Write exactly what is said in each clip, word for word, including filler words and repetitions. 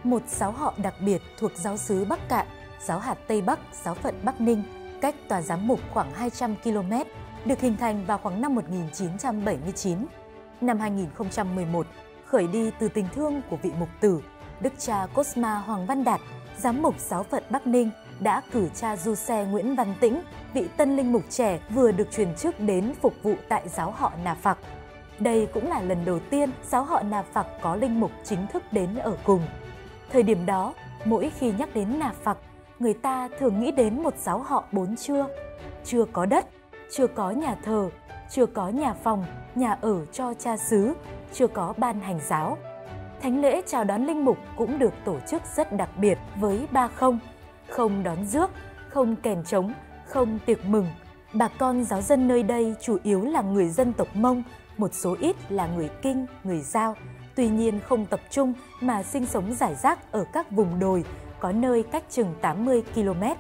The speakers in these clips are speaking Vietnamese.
một giáo họ đặc biệt thuộc giáo xứ Bắc Cạn, giáo hạt Tây Bắc, giáo phận Bắc Ninh, cách tòa giám mục khoảng hai trăm ki lô mét, được hình thành vào khoảng năm một nghìn chín trăm bảy mươi chín. Năm hai nghìn không trăm mười một, khởi đi từ tình thương của vị mục tử, Đức cha Cosma Hoàng Văn Đạt, giám mục giáo phận Bắc Ninh, đã cử cha du xe Nguyễn Văn Tĩnh, vị tân linh mục trẻ vừa được truyền chức đến phục vụ tại giáo họ Nà Phạc. Đây cũng là lần đầu tiên giáo họ Nà Phạc có linh mục chính thức đến ở cùng. Thời điểm đó, mỗi khi nhắc đến Nà Phạc, người ta thường nghĩ đến một giáo họ bốn chưa. Chưa có đất, chưa có nhà thờ, chưa có nhà phòng, nhà ở cho cha xứ, chưa có ban hành giáo. Thánh lễ chào đón linh mục cũng được tổ chức rất đặc biệt với ba không: không đón rước, không kèn trống, không tiệc mừng. Bà con giáo dân nơi đây chủ yếu là người dân tộc Mông, một số ít là người Kinh, người Dao. Tuy nhiên không tập trung mà sinh sống rải rác ở các vùng đồi, có nơi cách chừng tám mươi ki lô mét.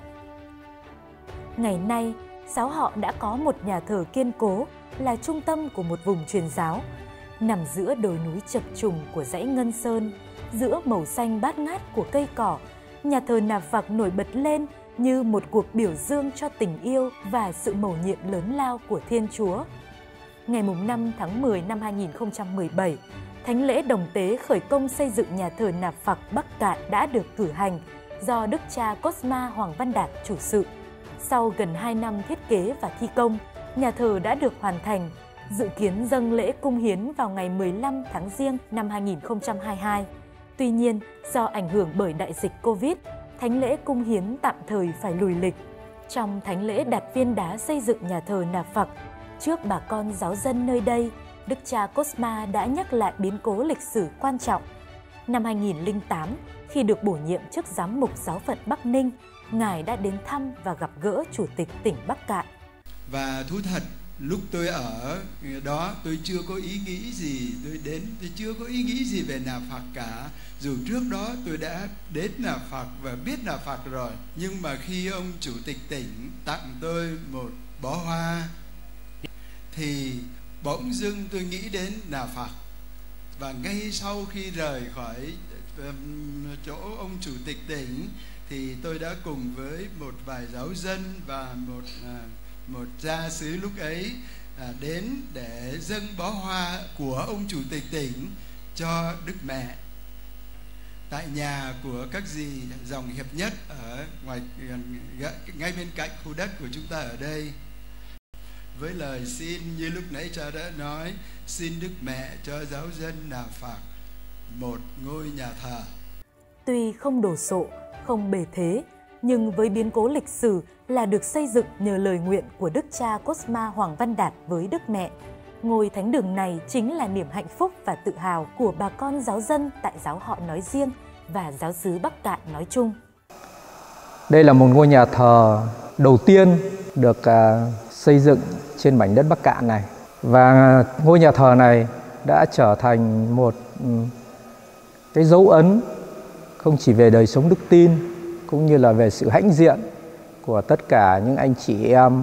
Ngày nay, giáo họ đã có một nhà thờ kiên cố, là trung tâm của một vùng truyền giáo. Nằm giữa đồi núi chập trùng của dãy Ngân Sơn, giữa màu xanh bát ngát của cây cỏ, nhà thờ Nà Phạc nổi bật lên như một cuộc biểu dương cho tình yêu và sự mầu nhiệm lớn lao của Thiên Chúa. Ngày năm tháng mười năm hai nghìn không trăm mười bảy, thánh lễ đồng tế khởi công xây dựng nhà thờ Nà Phạc Bắc Cạn đã được cử hành do Đức cha Cosma Hoàng Văn Đạt chủ sự. Sau gần hai năm thiết kế và thi công, nhà thờ đã được hoàn thành, dự kiến dâng lễ cung hiến vào ngày mười lăm tháng Giêng năm hai nghìn không trăm hai mươi hai. Tuy nhiên, do ảnh hưởng bởi đại dịch Covid, thánh lễ cung hiến tạm thời phải lùi lịch. Trong thánh lễ đặt viên đá xây dựng nhà thờ Nà Phạc, trước bà con giáo dân nơi đây, Đức cha Cosma đã nhắc lại biến cố lịch sử quan trọng. Năm hai nghìn không trăm lẻ tám, khi được bổ nhiệm chức giám mục giáo phận Bắc Ninh, Ngài đã đến thăm và gặp gỡ Chủ tịch tỉnh Bắc Cạn. Và thú thật, lúc tôi ở đó tôi chưa có ý nghĩ gì, tôi đến tôi chưa có ý nghĩ gì về Nà Phạc cả. Dù trước đó tôi đã đến Nà Phạc và biết Nà Phạc rồi, nhưng mà khi ông Chủ tịch tỉnh tặng tôi một bó hoa thì bỗng dưng tôi nghĩ đến Nà Phạc. Và ngay sau khi rời khỏi chỗ ông Chủ tịch tỉnh thì tôi đã cùng với một vài giáo dân và một một gia xứ lúc ấy đến để dâng bó hoa của ông Chủ tịch tỉnh cho Đức Mẹ tại nhà của các dì dòng Hiệp Nhất ở ngoài ngay bên cạnh khu đất của chúng ta ở đây, với lời xin như lúc nãy cha đã nói, xin Đức Mẹ cho giáo dân Nà Phạc một ngôi nhà thờ. Tuy không đồ sộ, không bề thế, nhưng với biến cố lịch sử là được xây dựng nhờ lời nguyện của Đức cha Cosma Hoàng Văn Đạt với Đức Mẹ. Ngôi thánh đường này chính là niềm hạnh phúc và tự hào của bà con giáo dân tại giáo họ nói riêng và giáo xứ Bắc Cạn nói chung. Đây là một ngôi nhà thờ đầu tiên được uh, xây dựng trên mảnh đất Bắc Cạn này. Và ngôi nhà thờ này đã trở thành một um, cái dấu ấn không chỉ về đời sống đức tin, cũng như là về sự hãnh diện của tất cả những anh chị em,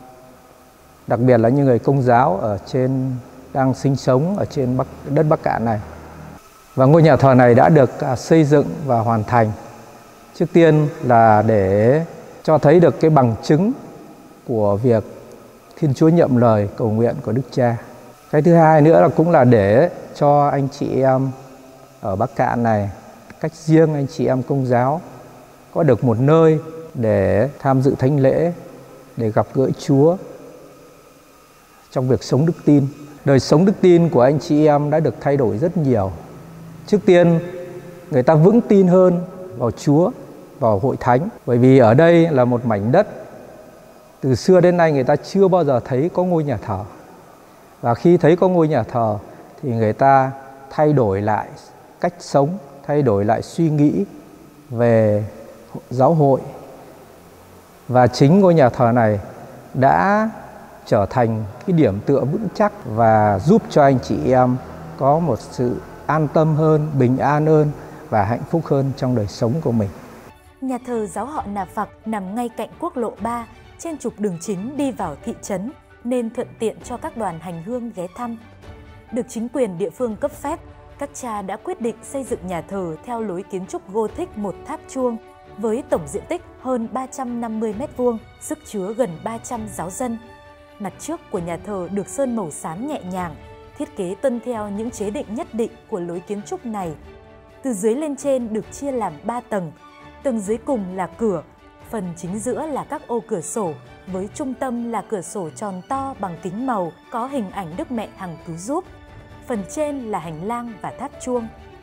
đặc biệt là những người Công giáo ở trên đang sinh sống ở trên Bắc, đất Bắc Cạn này. Và ngôi nhà thờ này đã được xây dựng và hoàn thành trước tiên là để cho thấy được cái bằng chứng của việc Thiên Chúa nhậm lời cầu nguyện của Đức Cha. Cái thứ hai nữa là cũng là để cho anh chị em ở Bắc Cạn này, cách riêng anh chị em Công giáo, có được một nơi để tham dự thánh lễ, để gặp gỡ Chúa trong việc sống đức tin. Đời sống đức tin của anh chị em đã được thay đổi rất nhiều. Trước tiên, người ta vững tin hơn vào Chúa, vào hội thánh. Bởi vì ở đây là một mảnh đất từ xưa đến nay người ta chưa bao giờ thấy có ngôi nhà thờ. Và khi thấy có ngôi nhà thờ thì người ta thay đổi lại cách sống, thay đổi lại suy nghĩ về giáo hội. Và chính ngôi nhà thờ này đã trở thành cái điểm tựa vững chắc và giúp cho anh chị em có một sự an tâm hơn, bình an hơn và hạnh phúc hơn trong đời sống của mình. Nhà thờ giáo họ Nà Phạc nằm ngay cạnh quốc lộ ba, trên trục đường chính đi vào thị trấn, nên thuận tiện cho các đoàn hành hương ghé thăm. Được chính quyền địa phương cấp phép, các cha đã quyết định xây dựng nhà thờ theo lối kiến trúc Gothic một tháp chuông với tổng diện tích hơn ba trăm năm mươi mét vuông, sức chứa gần ba trăm giáo dân. Mặt trước của nhà thờ được sơn màu xám nhẹ nhàng, thiết kế tuân theo những chế định nhất định của lối kiến trúc này. Từ dưới lên trên được chia làm ba tầng, tầng dưới cùng là cửa, phần chính giữa là các ô cửa sổ, với trung tâm là cửa sổ tròn to bằng kính màu có hình ảnh Đức Mẹ Hằng Cứu Giúp. Phần trên là hành lang và tháp chuông.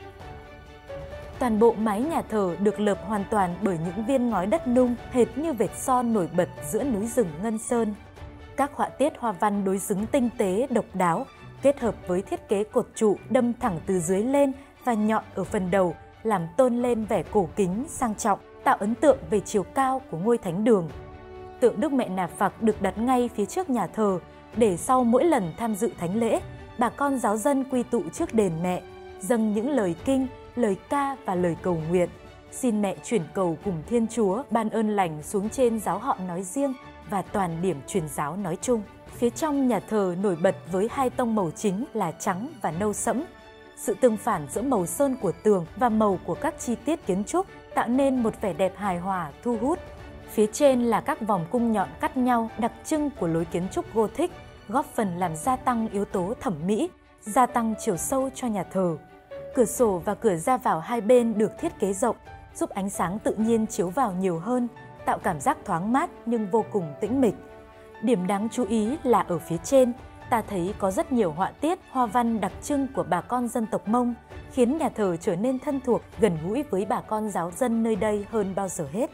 Toàn bộ mái nhà thờ được lợp hoàn toàn bởi những viên ngói đất nung hệt như vệt son nổi bật giữa núi rừng Ngân Sơn. Các họa tiết hoa văn đối xứng tinh tế, độc đáo, kết hợp với thiết kế cột trụ đâm thẳng từ dưới lên và nhọn ở phần đầu, làm tôn lên vẻ cổ kính, sang trọng, tạo ấn tượng về chiều cao của ngôi thánh đường. Tượng Đức Mẹ Nà Phạc được đặt ngay phía trước nhà thờ để sau mỗi lần tham dự thánh lễ, bà con giáo dân quy tụ trước đền mẹ, dâng những lời kinh, lời ca và lời cầu nguyện. Xin mẹ chuyển cầu cùng Thiên Chúa ban ơn lành xuống trên giáo họ nói riêng và toàn điểm truyền giáo nói chung. Phía trong nhà thờ nổi bật với hai tông màu chính là trắng và nâu sẫm. Sự tương phản giữa màu sơn của tường và màu của các chi tiết kiến trúc tạo nên một vẻ đẹp hài hòa, thu hút. Phía trên là các vòng cung nhọn cắt nhau đặc trưng của lối kiến trúc Gothic, góp phần làm gia tăng yếu tố thẩm mỹ, gia tăng chiều sâu cho nhà thờ. Cửa sổ và cửa ra vào hai bên được thiết kế rộng, giúp ánh sáng tự nhiên chiếu vào nhiều hơn, tạo cảm giác thoáng mát nhưng vô cùng tĩnh mịch. Điểm đáng chú ý là ở phía trên, ta thấy có rất nhiều họa tiết, hoa văn đặc trưng của bà con dân tộc Mông, khiến nhà thờ trở nên thân thuộc, gần gũi với bà con giáo dân nơi đây hơn bao giờ hết.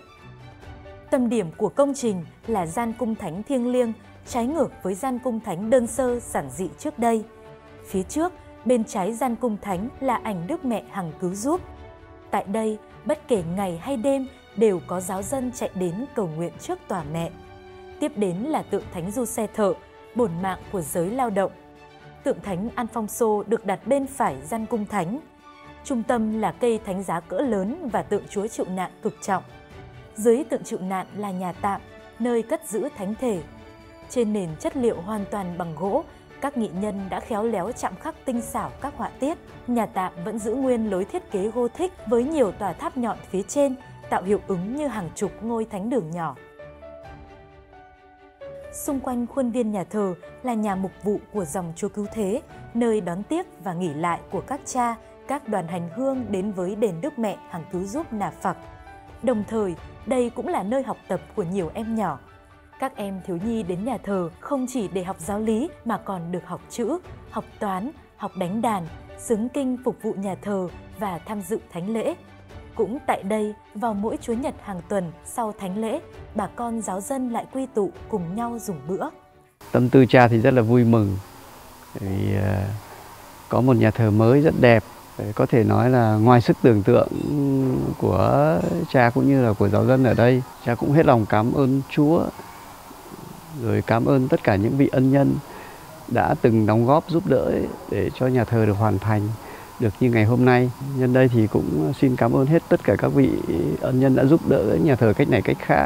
Tâm điểm của công trình là gian cung thánh thiêng liêng, trái ngược với gian cung thánh đơn sơ giản dị trước đây. Phía trước, bên trái gian cung thánh là ảnh Đức Mẹ Hằng Cứu Giúp. Tại đây, bất kể ngày hay đêm đều có giáo dân chạy đến cầu nguyện trước tòa mẹ. Tiếp đến là tượng thánh Du Xe Thợ, bổn mạng của giới lao động. Tượng thánh Alfonso được đặt bên phải gian cung thánh. Trung tâm là cây thánh giá cỡ lớn và tượng Chúa chịu nạn cực trọng. Dưới tượng chịu nạn là nhà tạm, nơi cất giữ thánh thể. Trên nền chất liệu hoàn toàn bằng gỗ, các nghệ nhân đã khéo léo chạm khắc tinh xảo các họa tiết. Nhà tạm vẫn giữ nguyên lối thiết kế Gothic với nhiều tòa tháp nhọn phía trên, tạo hiệu ứng như hàng chục ngôi thánh đường nhỏ. Xung quanh khuôn viên nhà thờ là nhà mục vụ của dòng Chúa Cứu Thế, nơi đón tiếp và nghỉ lại của các cha, các đoàn hành hương đến với đền Đức Mẹ Hằng Cứu Giúp Nà Phạc. Đồng thời, đây cũng là nơi học tập của nhiều em nhỏ. Các em thiếu nhi đến nhà thờ không chỉ để học giáo lý mà còn được học chữ, học toán, học đánh đàn, xướng kinh phục vụ nhà thờ và tham dự thánh lễ. Cũng tại đây, vào mỗi Chúa Nhật hàng tuần sau thánh lễ, bà con giáo dân lại quy tụ cùng nhau dùng bữa. Tâm tư cha thì rất là vui mừng vì có một nhà thờ mới rất đẹp. Có thể nói là ngoài sức tưởng tượng của cha cũng như là của giáo dân ở đây, cha cũng hết lòng cảm ơn Chúa, rồi cảm ơn tất cả những vị ân nhân đã từng đóng góp giúp đỡ để cho nhà thờ được hoàn thành được như ngày hôm nay. Nhân đây thì cũng xin cảm ơn hết tất cả các vị ân nhân đã giúp đỡ nhà thờ cách này cách khác.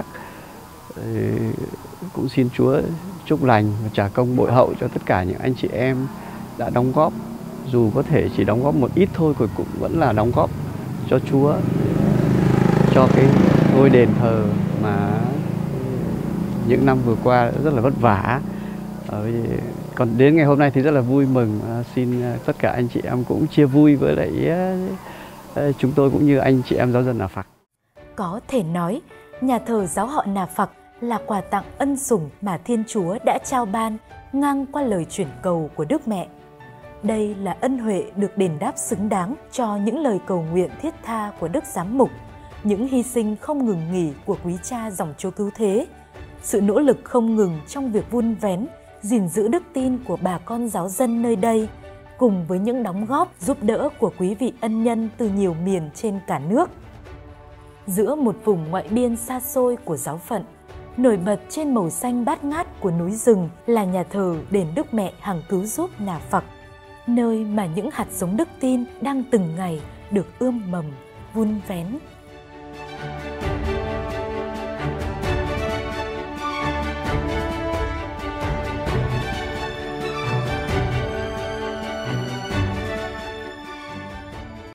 Cũng xin Chúa chúc lành và trả công bội hậu cho tất cả những anh chị em đã đóng góp. Dù có thể chỉ đóng góp một ít thôi, cuối cùng vẫn là đóng góp cho Chúa, cho cái ngôi đền thờ mà những năm vừa qua rất là vất vả. Còn đến ngày hôm nay thì rất là vui mừng. Xin tất cả anh chị em cũng chia vui với lại chúng tôi cũng như anh chị em giáo dân Nà Phạc. Có thể nói, nhà thờ giáo họ Nà Phạc là quà tặng ân sủng mà Thiên Chúa đã trao ban ngang qua lời chuyển cầu của Đức Mẹ. Đây là ân huệ được đền đáp xứng đáng cho những lời cầu nguyện thiết tha của Đức Giám mục, những hy sinh không ngừng nghỉ của quý cha dòng Chúa Cứu Thế, sự nỗ lực không ngừng trong việc vun vén, gìn giữ đức tin của bà con giáo dân nơi đây, cùng với những đóng góp giúp đỡ của quý vị ân nhân từ nhiều miền trên cả nước. Giữa một vùng ngoại biên xa xôi của giáo phận, nổi bật trên màu xanh bát ngát của núi rừng là nhà thờ đền Đức Mẹ Hằng Cứu Giúp Nà Phạc, nơi mà những hạt giống đức tin đang từng ngày được ươm mầm, vun vén,